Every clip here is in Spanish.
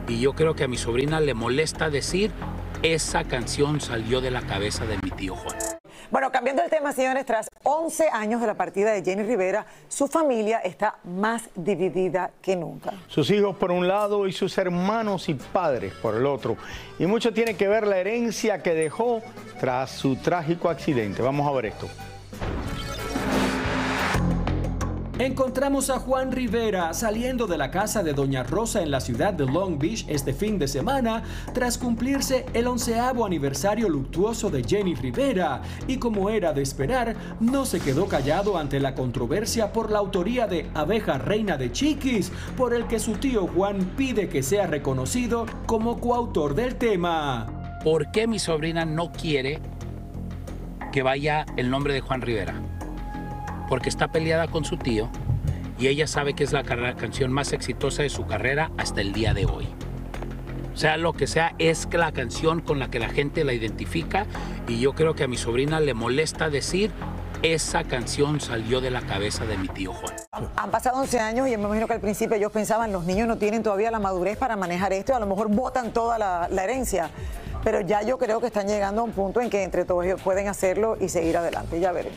Y yo creo que a mi sobrina le molesta decir, esa canción salió de la cabeza de mi tío Juan. Bueno, cambiando el tema, señores, tras 11 años de la partida de Jenny Rivera, su familia está más dividida que nunca. Sus hijos por un lado y sus hermanos y padres por el otro. Y mucho tiene que ver la herencia que dejó tras su trágico accidente. Vamos a ver esto. Encontramos a Juan Rivera saliendo de la casa de Doña Rosa en la ciudad de Long Beach este fin de semana tras cumplirse el 11º aniversario luctuoso de Jenny Rivera y, como era de esperar, no se quedó callado ante la controversia por la autoría de Abeja Reina de Chiquis, por el que su tío Juan pide que sea reconocido como coautor del tema. ¿Por qué mi sobrina no quiere que vaya el nombre de Juan Rivera? Porque está peleada con su tío y ella sabe que es la canción más exitosa de su carrera hasta el día de hoy. Sea lo que sea, es la canción con la que la gente la identifica y yo creo que a mi sobrina le molesta decir, esa canción salió de la cabeza de mi tío Juan. Han pasado 11 años y me imagino que al principio ellos pensaban, los niños no tienen todavía la madurez para manejar esto, a lo mejor botan toda la herencia. Pero ya yo creo que están llegando a un punto en que entre todos ellos pueden hacerlo y seguir adelante, ya veremos.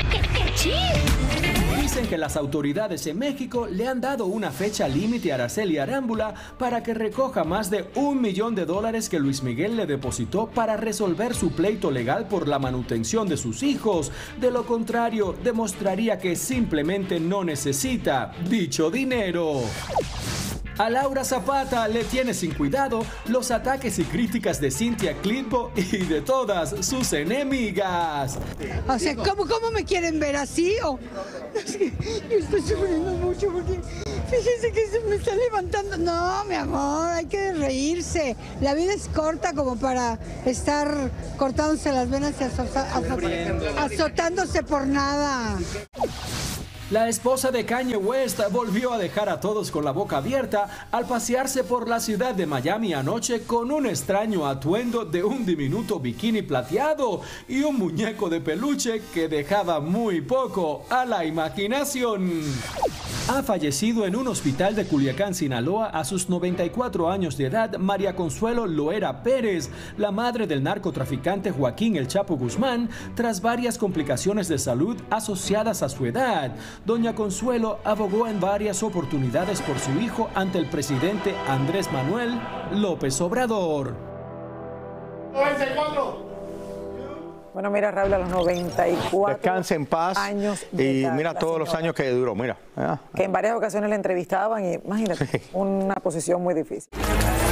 Dicen que las autoridades en México le han dado una fecha límite a Araceli Arámbula para que recoja más de $1 millón que Luis Miguel le depositó para resolver su pleito legal por la manutención de sus hijos. De lo contrario, demostraría que simplemente no necesita dicho dinero. A Laura Zapata le tiene sin cuidado los ataques y críticas de Cynthia Clitbo y de todas sus enemigas. O sea, ¿cómo me quieren ver así? Es que yo estoy sufriendo mucho porque fíjense que se me está levantando. No, mi amor, hay que reírse. La vida es corta como para estar cortándose las venas y azotándose por nada. La esposa de Kanye West volvió a dejar a todos con la boca abierta al pasearse por la ciudad de Miami anoche con un extraño atuendo de un diminuto bikini plateado y un muñeco de peluche que dejaba muy poco a la imaginación. Ha fallecido en un hospital de Culiacán, Sinaloa, a sus 94 años de edad, María Consuelo Loera Pérez, la madre del narcotraficante Joaquín El Chapo Guzmán, tras varias complicaciones de salud asociadas a su edad. Doña Consuelo abogó en varias oportunidades por su hijo ante el presidente Andrés Manuel López Obrador. 94. Bueno, mira, Raúl, a los 94 Descanse en paz años y edad, mira todos los años que duró, mira. Que en varias ocasiones le entrevistaban y imagínate, una posición muy difícil.